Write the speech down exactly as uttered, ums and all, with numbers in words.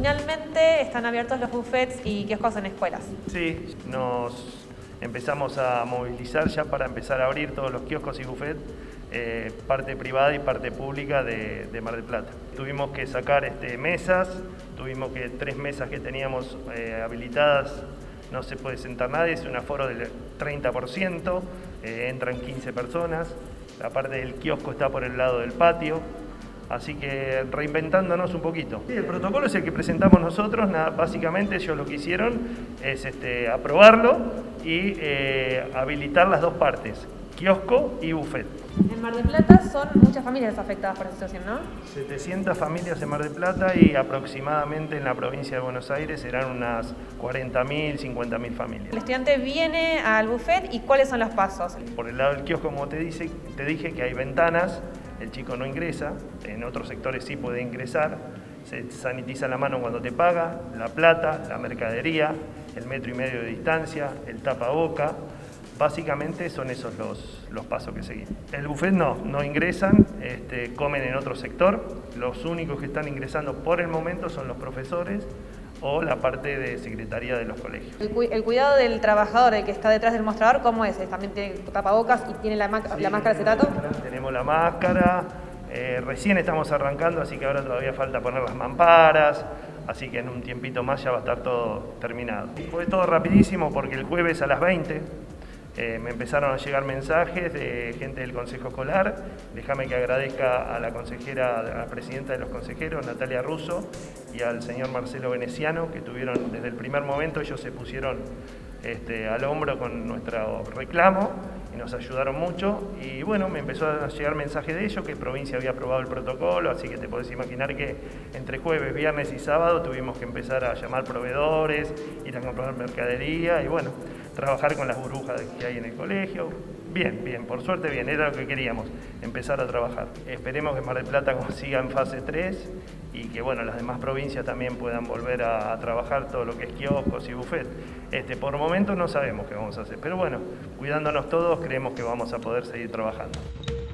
Finalmente están abiertos los buffets y kioscos en escuelas. Sí, nos empezamos a movilizar ya para empezar a abrir todos los kioscos y buffets, eh, parte privada y parte pública de, de Mar del Plata. Tuvimos que sacar este, mesas, tuvimos que tres mesas que teníamos eh, habilitadas, no se puede sentar nadie, es un aforo del treinta por ciento, eh, entran quince personas, la parte del kiosco está por el lado del patio. Así que reinventándonos un poquito. Sí, el protocolo es el que presentamos nosotros, nada, básicamente ellos lo que hicieron es este, aprobarlo y eh, habilitar las dos partes, kiosco y buffet. En Mar del Plata son muchas familias afectadas por esta situación, ¿no? setecientas familias en Mar del Plata y aproximadamente en la provincia de Buenos Aires serán unas cuarenta mil, cincuenta mil familias. El estudiante viene al buffet y ¿cuáles son los pasos? Por el lado del kiosco, como te, dice, te dije, que hay ventanas. El chico no ingresa, en otros sectores sí puede ingresar, se sanitiza la mano cuando te paga, la plata, la mercadería, el metro y medio de distancia, el tapaboca, básicamente son esos los, los pasos que seguimos. El buffet no, no ingresan, este, comen en otro sector, los únicos que están ingresando por el momento son los profesores o la parte de secretaría de los colegios. El, cu el cuidado del trabajador, el que está detrás del mostrador, ¿cómo es? ¿También tiene tapabocas y tiene la, sí, la máscara de acetato? Tenemos la máscara, eh, recién estamos arrancando, así que ahora todavía falta poner las mamparas, así que en un tiempito más ya va a estar todo terminado. Fue todo rapidísimo porque el jueves a las veinte Eh, me empezaron a llegar mensajes de gente del Consejo Escolar. Déjame que agradezca a la consejera, a la presidenta de los consejeros, Natalia Russo, y al señor Marcelo Veneciano, que tuvieron desde el primer momento, ellos se pusieron este, al hombro con nuestro reclamo y nos ayudaron mucho. Y bueno, me empezó a llegar mensaje de ellos, que provincia había aprobado el protocolo, así que te podés imaginar que entre jueves, viernes y sábado tuvimos que empezar a llamar proveedores, ir a comprar mercadería y bueno, trabajar con las burbujas que hay en el colegio. Bien, bien, por suerte bien, era lo que queríamos, empezar a trabajar. Esperemos que Mar del Plata siga en fase tres y que bueno, las demás provincias también puedan volver a, a trabajar todo lo que es kioscos y buffet. Este, por momentos no sabemos qué vamos a hacer, pero bueno, cuidándonos todos creemos que vamos a poder seguir trabajando.